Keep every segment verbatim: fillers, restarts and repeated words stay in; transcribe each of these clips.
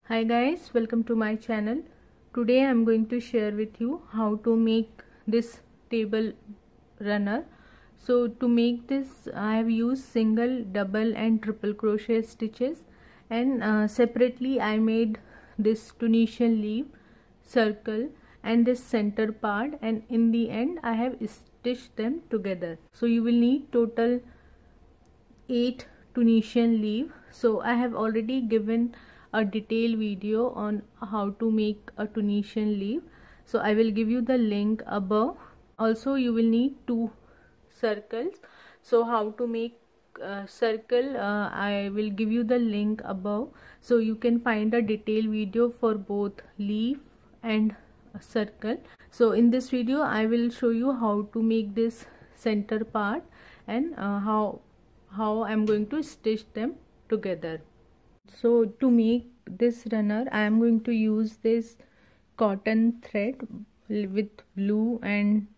Hi guys, welcome to my channel. Today I am going to share with you how to make this table runner. So to make this I have used single, double and triple crochet stitches, and uh, separately I made this Tunisian leaf, circle and this center part, and in the end I have stitched them together. So you will need total eight Tunisian leaf. So I have already given a detailed video on how to make a Tunisian leaf, so I will give you the link above. Also you will need two circles, so how to make uh, circle uh, I will give you the link above, so you can find a detailed video for both leaf and circle. So in this video I will show you how to make this center part and uh, how how I'm going to stitch them together. So to make this runner I am going to use this cotton thread with blue and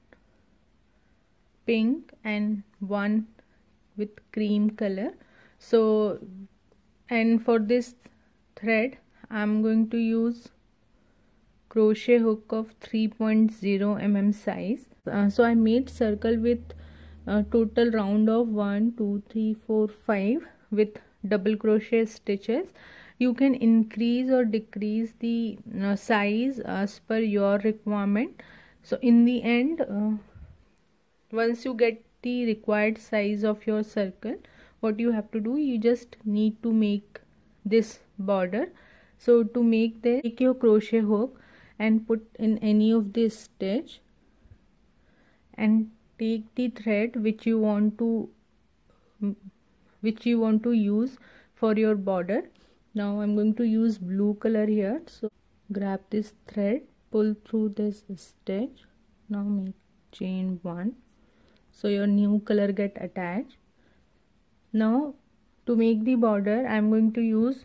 pink and one with cream color. So and for this thread I am going to use crochet hook of three point zero millimeter size. Uh, so I made circle with a total round of one two three four five with double crochet stitches. You can increase or decrease the uh, size as per your requirement. So in the end, uh, once you get the required size of your circle, what you have to do, you just need to make this border. So to make this, take your crochet hook and put in any of this stitch and take the thread which you want to which you want to use for your border. Now I'm going to use blue color here, so grab this thread, pull through this stitch, now make chain one, so your new color get attached. Now to make the border I'm going to use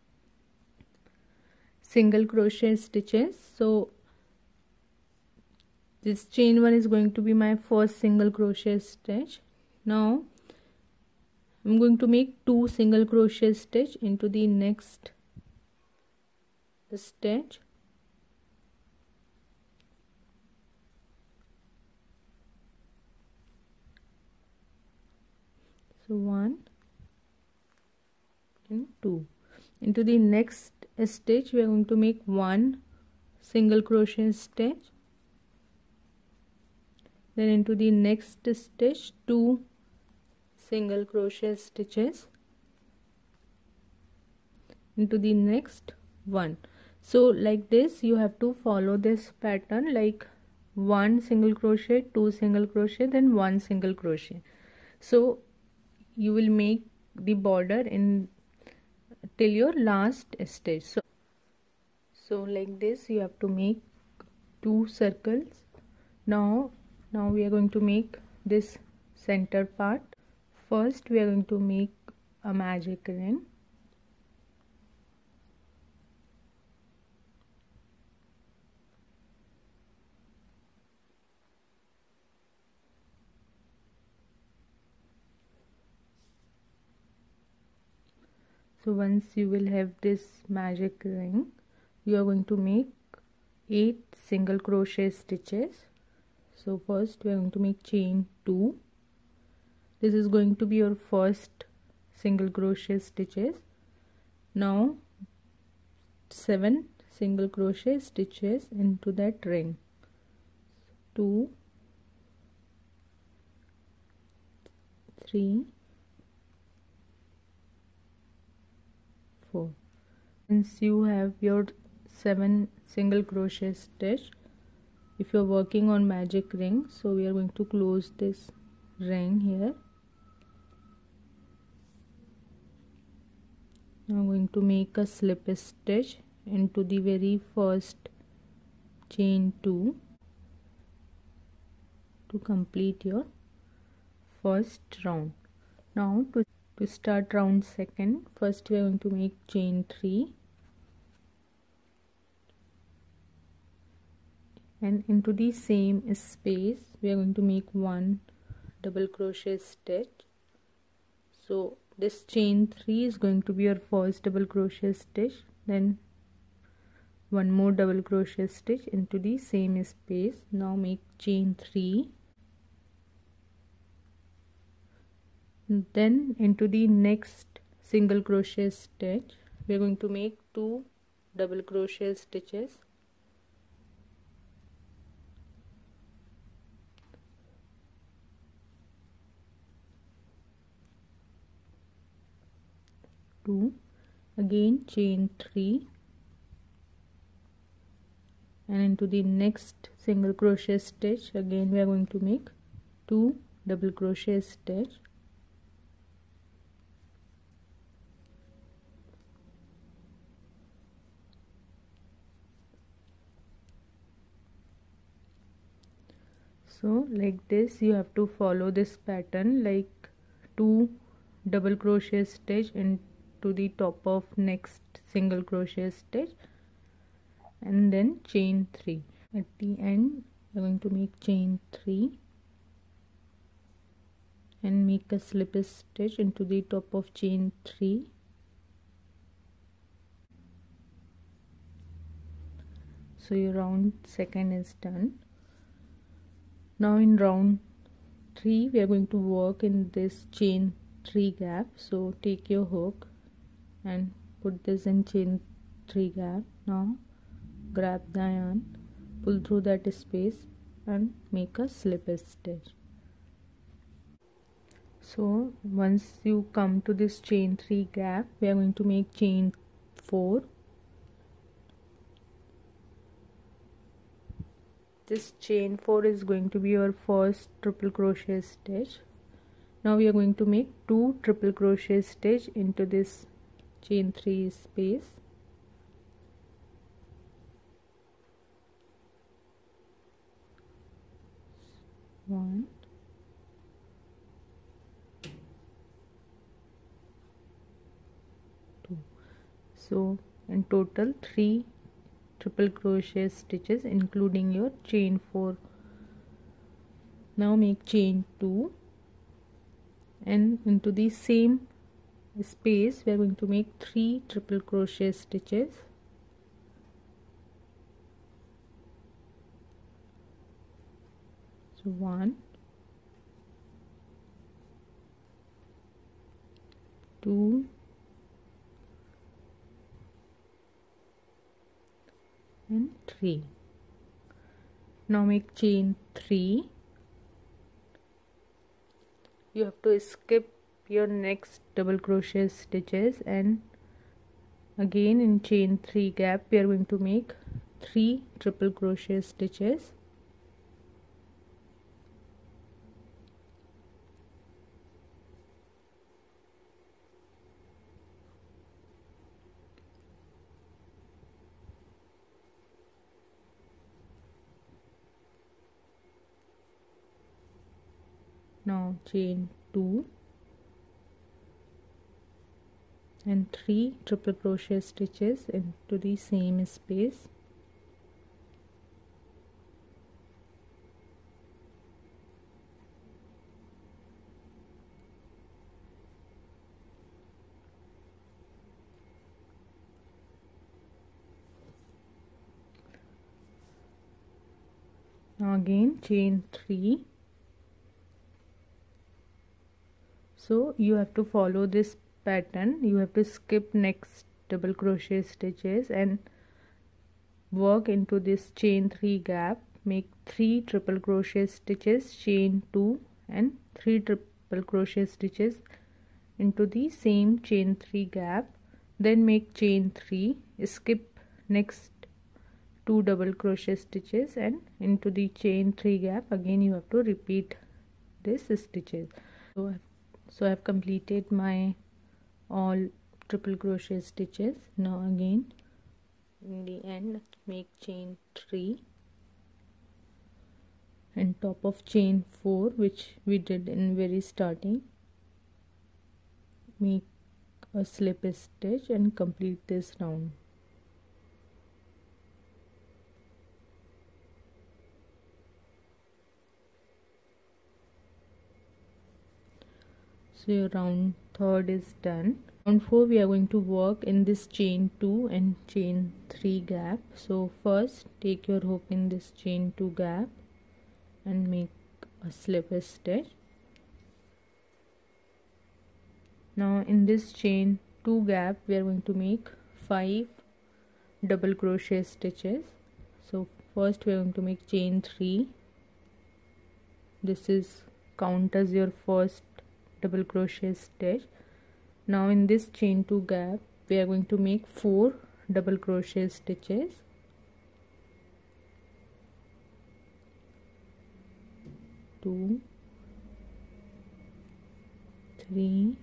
single crochet stitches. So this chain one is going to be my first single crochet stitch. Now I'm going to make two single crochet stitch into the next stitch. So one and two. Into the next stitch we are going to make one single crochet stitch. Then into the next stitch two single crochet stitches, into the next one. So like this you have to follow this pattern, like one single crochet, two single crochet, then one single crochet. So you will make the border in till your last stitch. So so like this you have to make two circles. Now now we are going to make this center part. First we are going to make a magic ring. So once you will have this magic ring, you are going to make eight single crochet stitches. So first we are going to make chain two. This is going to be your first single crochet stitches. Now seven single crochet stitches into that ring. Two, three, four. Once you have your seven single crochet stitch, if you are working on magic ring, so we are going to close this ring here. Now I'm going to make a slip stitch into the very first chain two to complete your first round. Now to, to start round second, first we are going to make chain three and into the same space we are going to make one double crochet stitch. So this chain three is going to be your first double crochet stitch, then one more double crochet stitch into the same space. Now make chain three, then into the next single crochet stitch we are going to make two double crochet stitches. Two, again chain three, and into the next single crochet stitch again we are going to make two double crochet stitch. So like this you have to follow this pattern, like two double crochet stitch into the top of next single crochet stitch and then chain three. At the end we are going to make chain three and make a slip stitch into the top of chain three. So your round second is done. Now in round three we are going to work in this chain three gap. So take your hook and put this in chain three gap. Now grab the yarn, pull through that space and make a slip stitch. So once you come to this chain three gap we are going to make chain four. This chain four is going to be your first triple crochet stitch. Now we are going to make two triple crochet stitch into this chain three space. One, two. So in total three triple crochet stitches including your chain four. Now make chain two and into the same space we are going to make three triple crochet stitches. So one, two, and three. Now make chain three. You have to skip your next double crochet stitches and again in chain three gap we are going to make three triple crochet stitches. Now chain two and three triple crochet stitches into the same space. Now again chain three. So you have to follow this pattern. You have to skip next double crochet stitches and work into this chain three gap. Make three triple crochet stitches, chain two and three triple crochet stitches into the same chain three gap. Then make chain three, skip next two double crochet stitches and into the chain three gap again you have to repeat this stitches. So So I have completed my all triple crochet stitches. Now again in the end make chain three and top of chain four which we did in very starting. Make a slip stitch and complete this round. So your round third is done. round four we are going to work in this chain two and chain three gap. So first take your hook in this chain two gap and make a slip stitch. Now in this chain two gap we are going to make five double crochet stitches. So first we are going to make chain three. This is count as your first double crochet stitch. Now in this chain two gap we are going to make four double crochet stitches. Two, three,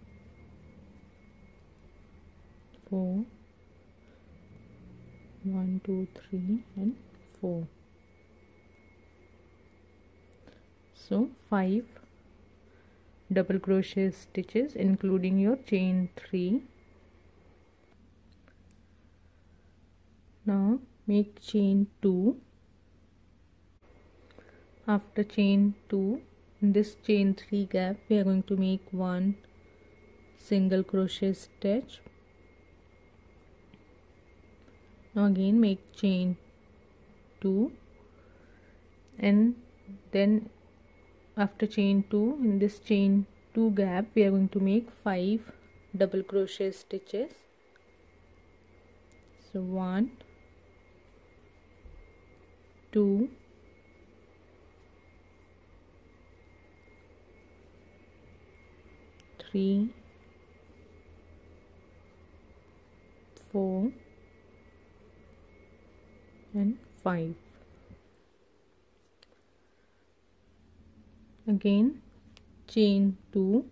four, one, two, three, and four. So five double crochet stitches including your chain three. Now make chain two. After chain two, in this chain three gap we are going to make one single crochet stitch. Now again make chain two, and then after chain two, in this chain two gap we are going to make five double crochet stitches. So one, two, three, four, and five. Again chain two,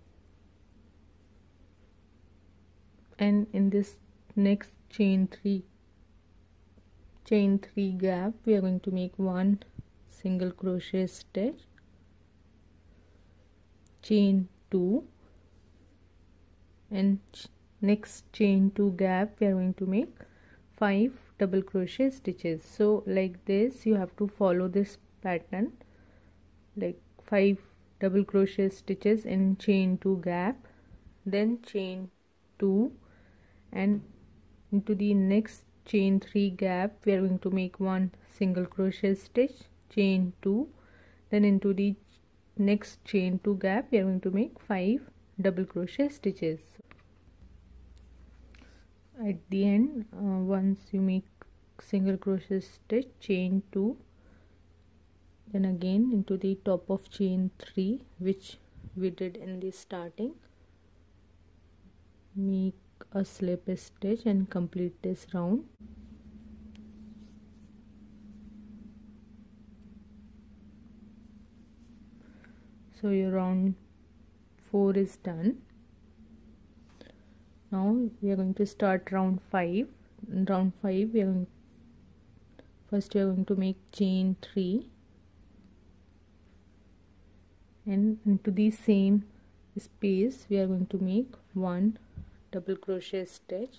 and in this next chain three chain three gap we are going to make one single crochet stitch, chain two, and next chain two gap we are going to make five double crochet stitches. So like this you have to follow this pattern, like five double crochet stitches in chain two gap, then chain two, and into the next chain three gap we are going to make one single crochet stitch, chain two, then into the next chain two gap we are going to make five double crochet stitches. At the end, uh, once you make single crochet stitch, chain two, then again into the top of chain three which we did in the starting, make a slip stitch and complete this round. So your round four is done. Now we are going to start round five. In round five we are going first we are going to make chain three, and into the same space we are going to make one double crochet stitch.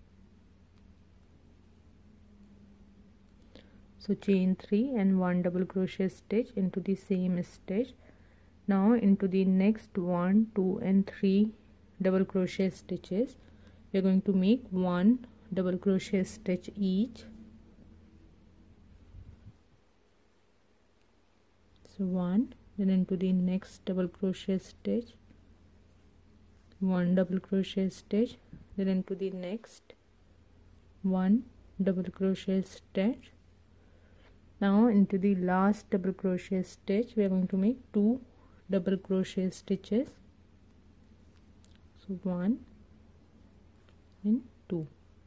So chain three and one double crochet stitch into the same stitch. Now into the next one, two, and three double crochet stitches we are going to make one double crochet stitch each. So one, then into the next double crochet stitch, one double crochet stitch, then into the next one double crochet stitch. Now into the last double crochet stitch we are going to make two double crochet stitches. So one and two.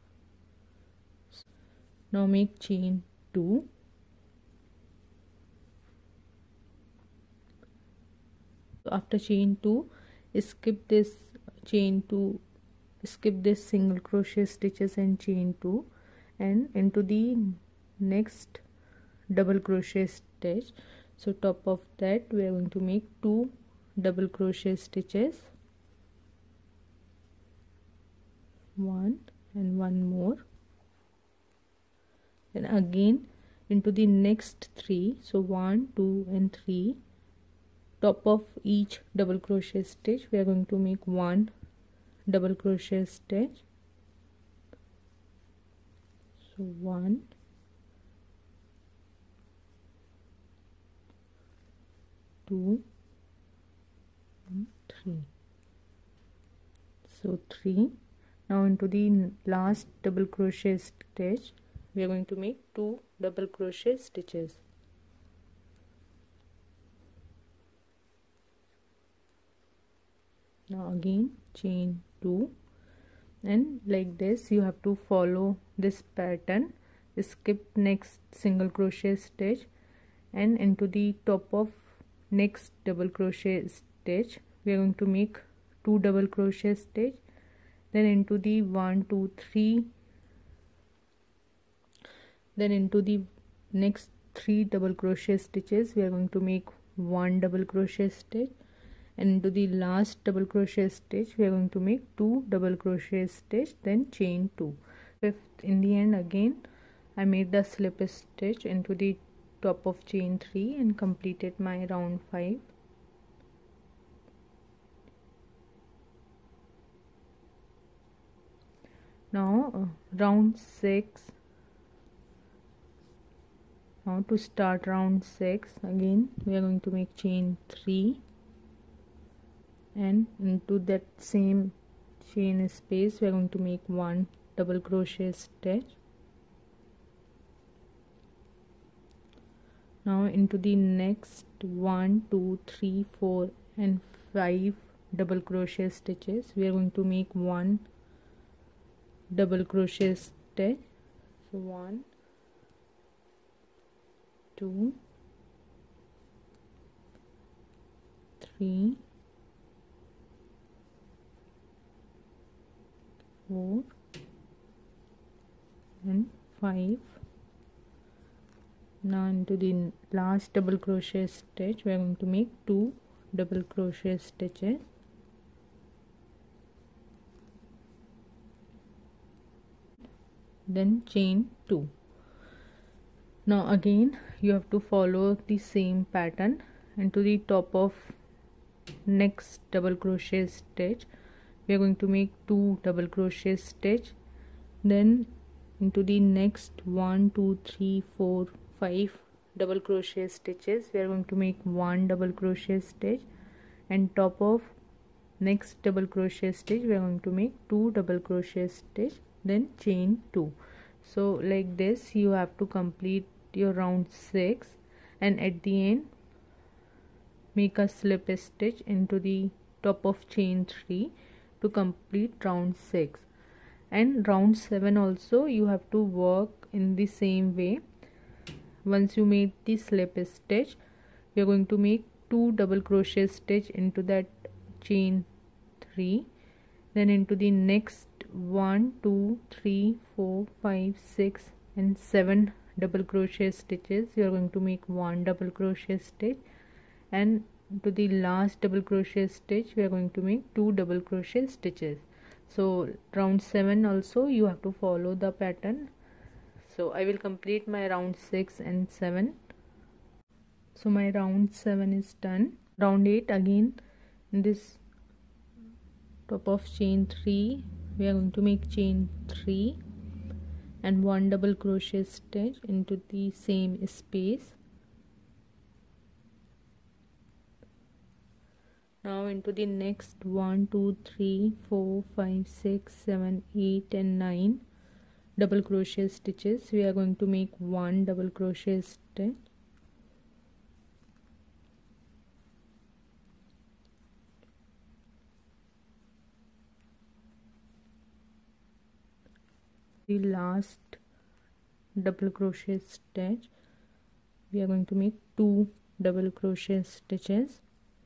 Now make chain two. After chain two, skip this chain two, skip this single crochet stitches and chain two, and into the next double crochet stitch. So top of that we are going to make two double crochet stitches, one and one more, and again into the next three. So one, two, and three. Top of each double crochet stitch we are going to make one double crochet stitch. So one, two and three. So three. Now into the last double crochet stitch we are going to make two double crochet stitches. Now again chain two, and like this you have to follow this pattern. Skip next single crochet stitch and into the top of next double crochet stitch we are going to make two double crochet stitch. Then into the one, two, three, then into the next three double crochet stitches we are going to make one double crochet stitch, and into the last double crochet stitch we are going to make two double crochet stitch, then chain two. Fifth, in the end again I made the slip stitch into the top of chain three and completed my round five. Now uh, round six. Now to start round six, again we are going to make chain three, and into that same chain space we are going to make one double crochet stitch. Now into the next one, two, three, four and five double crochet stitches we are going to make one double crochet stitch. So one, two, three, four and five. Now into the last double crochet stitch we are going to make two double crochet stitches. Then chain two. Now again you have to follow the same pattern. Into the top of next double crochet stitch we are going to make two double crochet stitch. Then into the next one, two, three, four, five double crochet stitches we are going to make one double crochet stitch, and top of next double crochet stitch we are going to make two double crochet stitch, then chain two. So like this you have to complete your round six, and at the end make a slip stitch into the top of chain three to complete round six. And round seven also you have to work in the same way. Once you made the slip stitch we are going to make two double crochet stitch into that chain three, then into the next one, two, three, four, five, six and seven double crochet stitches you are going to make one double crochet stitch, and to the last double crochet stitch we are going to make two double crochet stitches. So round seven also you have to follow the pattern. So I will complete my round six and seven. So my round seven is done. Round eight, again in this top of chain three we are going to make chain three and one double crochet stitch into the same space. Now into the next one, two, three, four, five, six, seven, eight and nine double crochet stitches we are going to make one double crochet stitch. The last double crochet stitch we are going to make two double crochet stitches.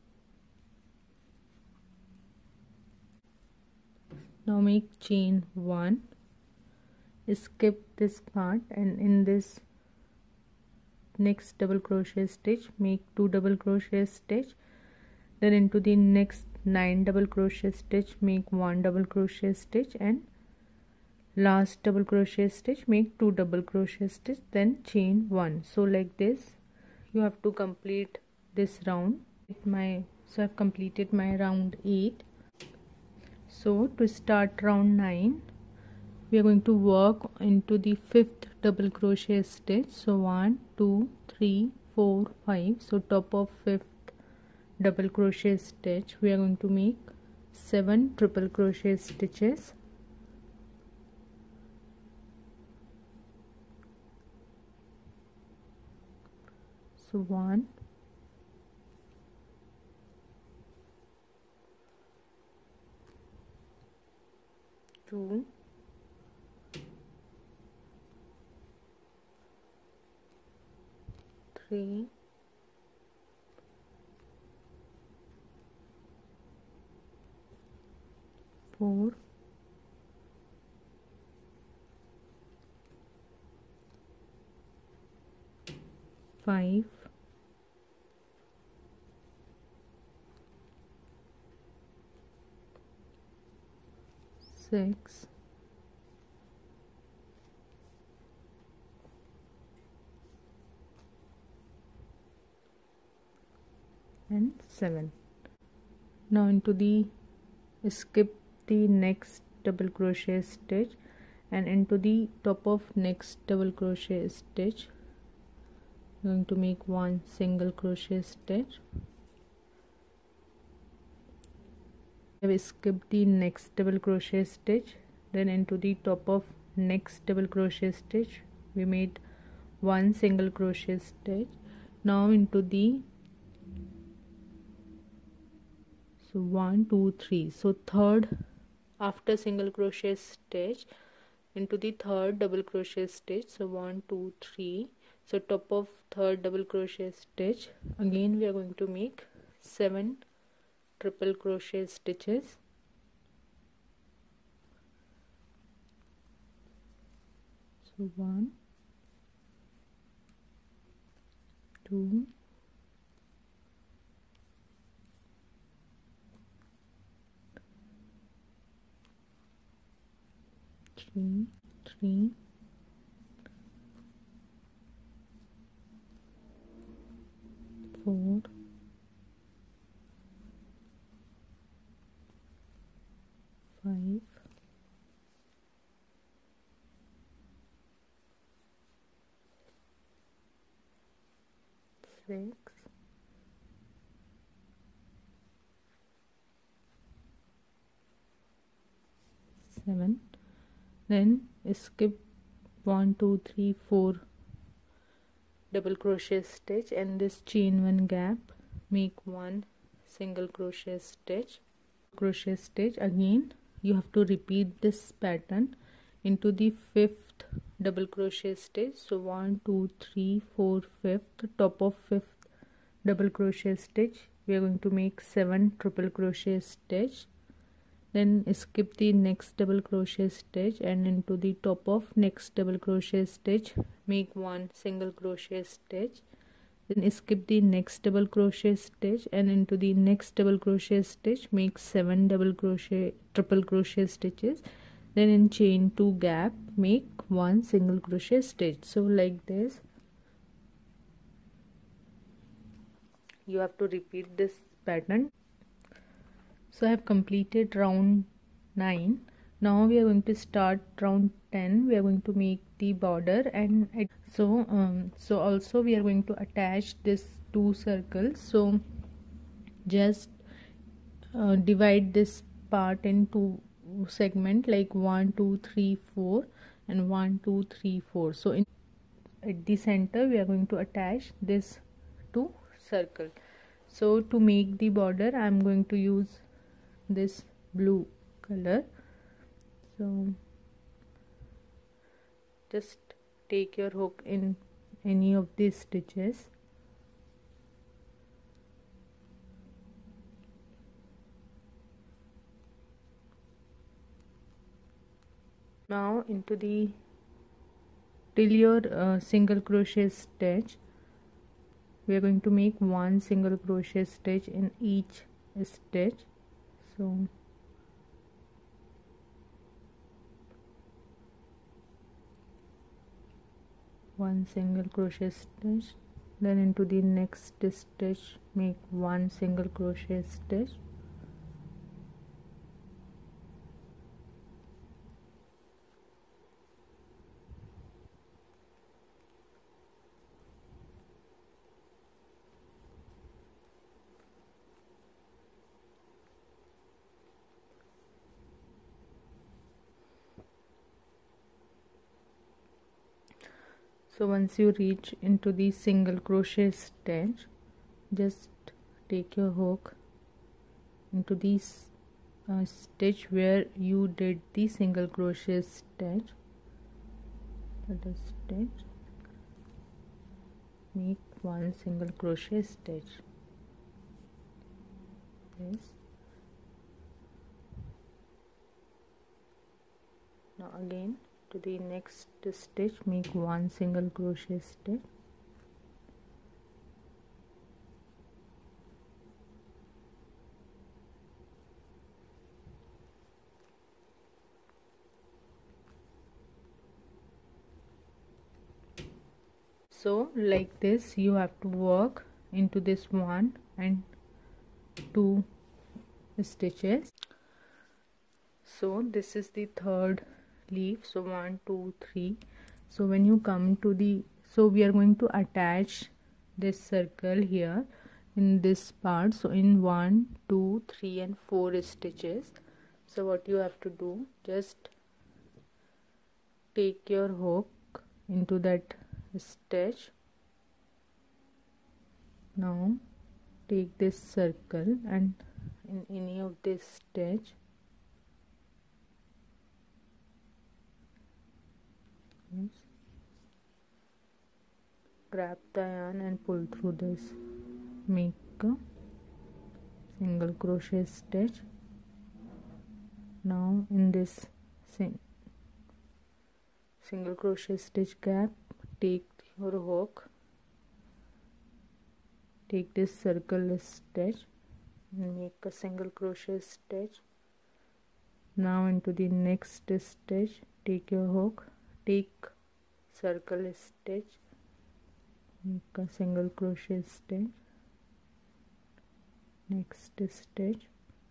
Now make chain one, skip this part, and in this next double crochet stitch make two double crochet stitch. Then into the next nine double crochet stitch make one double crochet stitch, and last double crochet stitch make two double crochet stitch, then chain one. So like this you have to complete this round. My so I've completed my round eight. So to start round nine, we are going to work into the fifth double crochet stitch. So one, two, three, four, five. So top of fifth double crochet stitch, we are going to make seven triple crochet stitches. So one, two, three, four, five, six, and seven. Now into the skip the next double crochet stitch and into the top of next double crochet stitch, I'm going to make one single crochet stitch. We skip the next double crochet stitch, then into the top of next double crochet stitch we made one single crochet stitch. Now into the so one, two, three, so third after single crochet stitch into the third double crochet stitch. So one, two, three, so top of third double crochet stitch, again we are going to make seven triple crochet stitches. So one, two, three, three, four, five, six, seven. Then skip one, two, three, four double crochet stitch and this chain one gap, make one single crochet stitch. Crochet stitch, again you have to repeat this pattern into the fifth double crochet stitch. So one, two, three, four, fifth, top of fifth double crochet stitch we are going to make seven triple crochet stitch. Then skip the next double crochet stitch and into the top of next double crochet stitch make one single crochet stitch. Then skip the next double crochet stitch and into the next double crochet stitch make seven double crochet triple crochet stitches. Then in chain two gap make one single crochet stitch. So like this you have to repeat this pattern. So I have completed round nine. Now we are going to start round ten. We are going to make the border and so um, so also we are going to attach this two circles. So just uh, divide this part into segment like one, two, three, four and one, two, three, four. So in at the center we are going to attach this two circle. So to make the border I am going to use this blue color. So just take your hook in any of these stitches. Now into the till your uh, single crochet stitch we are going to make one single crochet stitch in each stitch. So one single crochet stitch, then into the next stitch make one single crochet stitch, So once you reach into the single crochet stitch, just take your hook into this uh, stitch where you did the single crochet stitch. Put a stitch, make one single crochet stitch. Yes. Now again to the next stitch, make one single crochet stitch. So like this you have to work into this one and two stitches. So this is the third leaf, so one two three. So when you come to the, so we are going to attach this circle here in this part. So in one two three and four stitches, so what you have to do, just take your hook into that stitch. Now take this circle and in any of this stitch grab the yarn and pull through this, make a single crochet stitch. Now in this sing single crochet stitch gap, take your hook, take this circle stitch and make a single crochet stitch. Now into the next stitch, take your hook, take circle stitch, make a single crochet stitch, next stitch.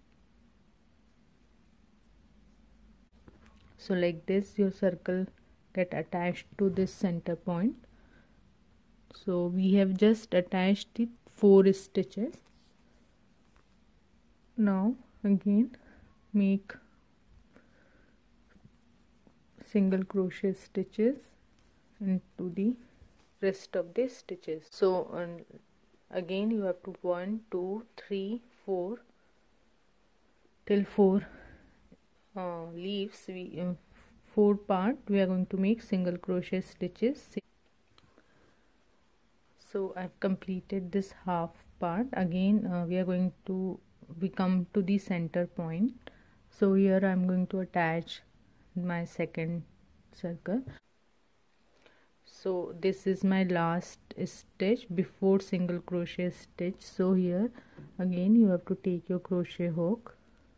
So like this your circle get attached to this center point. So we have just attached the four stitches. Now again make single crochet stitches into the rest of the stitches. So um, again you have to one two three four till four uh, leaves, we uh, four part we are going to make single crochet stitches. So I've completed this half part. Again uh, we are going to we come to the center point. So here I'm going to attach my second circle. So this is my last stitch before single crochet stitch. So here again you have to take your crochet hook,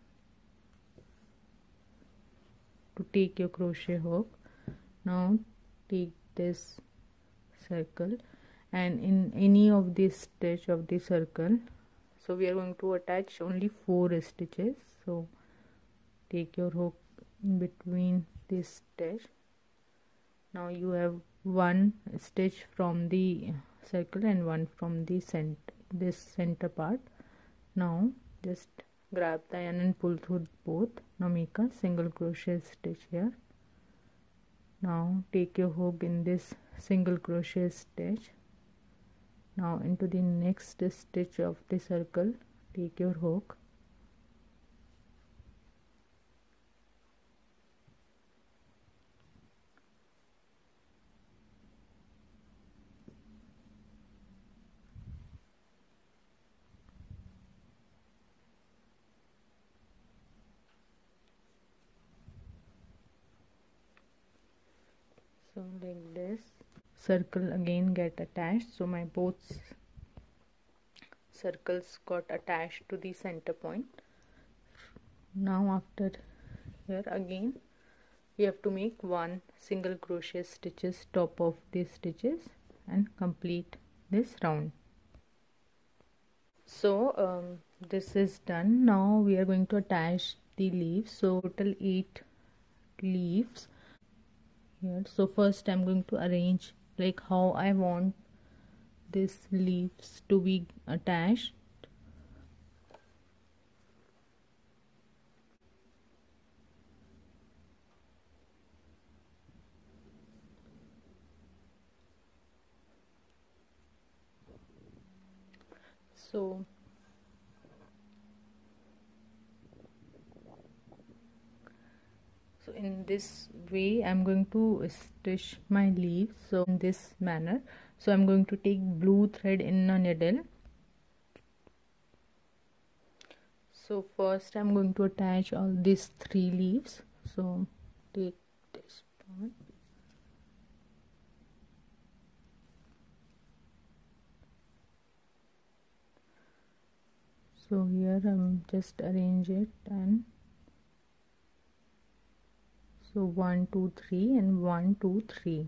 to take your crochet hook. Now take this circle and in any of this stitch of the circle, so we are going to attach only four stitches. So take your hook in between this stitch. Now you have one stitch from the circle and one from the center, this center part. Now just grab the yarn and pull through both. Now make a single crochet stitch here. Now take your hook in this single crochet stitch. Now into the next stitch of the circle, take your hook, so like this circle again get attached. So my both circles got attached to the center point. Now after here again we have to make one single crochet stitches top of these stitches and complete this round. So um, this is done. Now we are going to attach the leaves. So total eight leaves here. So first I'm going to arrange like how I want these leaves to be attached. So so in this way I'm going to stitch my leaves, so in this manner. So I'm going to take blue thread in a needle. So first I'm going to attach all these three leaves. So take this part. So here I'm just arrange it, and so one two three and one two three.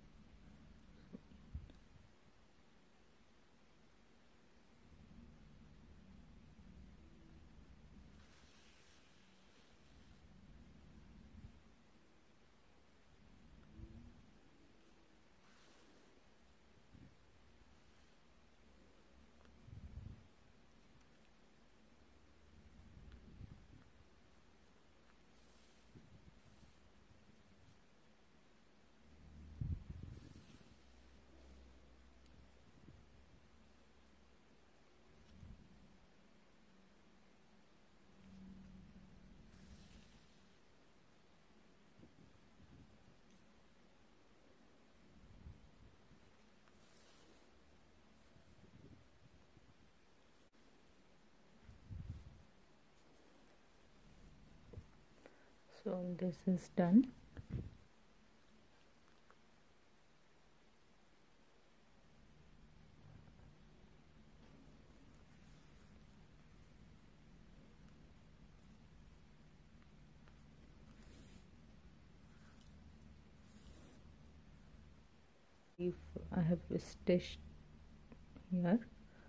So this is done. If I have stitched here,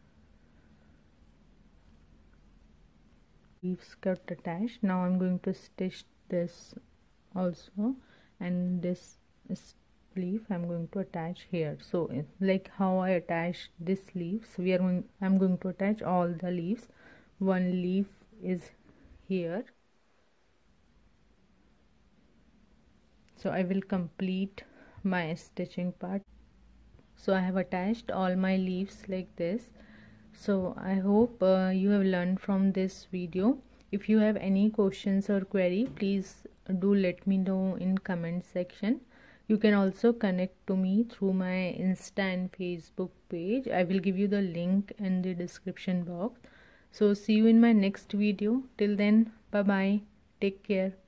leaves got attached. Now I'm going to stitch this also, and this leaf I'm going to attach here. So like how I attached this leaves, we are going I'm going to attach all the leaves. One leaf is here, so I will complete my stitching part. So I have attached all my leaves like this. So I hope uh, you have learned from this video. If you have any questions or query, please do let me know in comment section. You can also connect to me through my Insta and Facebook page. I will give you the link in the description box. So see you in my next video. Till then, bye bye. Take care.